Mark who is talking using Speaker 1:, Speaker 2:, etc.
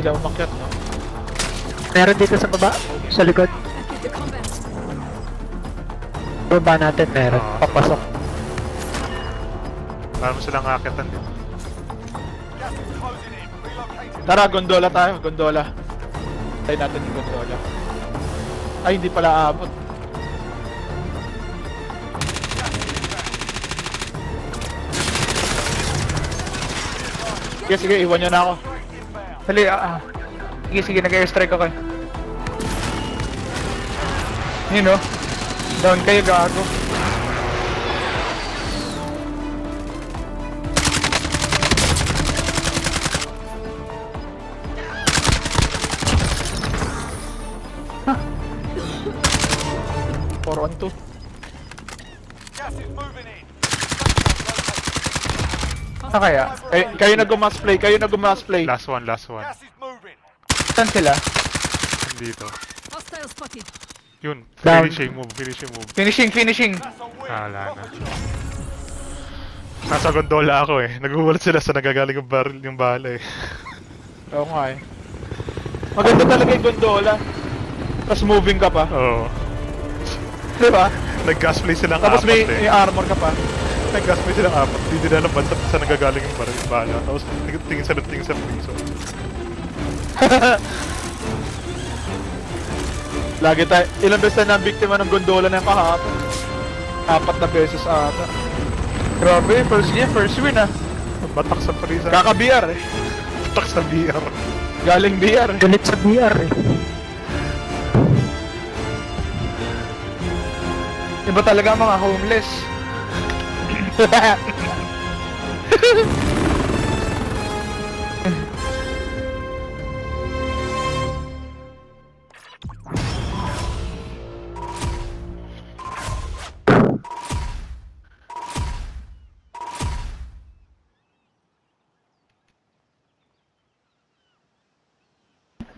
Speaker 1: sila umakyat, no?
Speaker 2: Meron dito sa baba, sa likod. Baba natin meron, papasok.
Speaker 3: Para mo silang akitan din.
Speaker 1: Tara, gondola tayo, gondola. Tayo natin yung gondola. Ay, hindi pala aabot. Sige, sige, iwan nyo na ako.
Speaker 4: Dali, Sige, sige, nag-airstrike ako eh. Yun no? Down kayo, gago.
Speaker 1: Huh. 4-1-2.
Speaker 4: Kaya?
Speaker 1: Kayo nag-mass play, kayo nag-mass play.
Speaker 3: Last one, last one.
Speaker 4: Saan sila?
Speaker 3: Dito.
Speaker 5: Hostile spotted.
Speaker 3: Yun,
Speaker 2: Down.
Speaker 3: finishing move, finishing move.
Speaker 4: Finishing!
Speaker 3: Wala na. Nasa gondola ako eh. Nagugulat sila sa nagagaling yung barrel yung bala eh.
Speaker 1: Oo nga eh. Maganda talaga yung gondola. Tapos moving ka pa.
Speaker 3: Oo.
Speaker 1: Diba?
Speaker 3: Nag-gas play silang
Speaker 1: Tapos
Speaker 3: apat
Speaker 1: may
Speaker 3: eh.
Speaker 1: armor ka pa.
Speaker 3: Nag-gas play silang apat. Hindi na alam basta sa nagagaling yung barrel yung bala. Tapos tingin sa piso.
Speaker 1: Lagi tayo, ilang beses na biktima ng gondola na yung kahapon. 4 na beses ata.
Speaker 4: Grabe, first win ah.
Speaker 3: Batak sa parisa.
Speaker 1: Kaka-BR eh.
Speaker 3: Batak sa BR.
Speaker 1: Galing BR eh.
Speaker 2: Galit sa BR eh.
Speaker 4: Iba talaga ang mga homeless.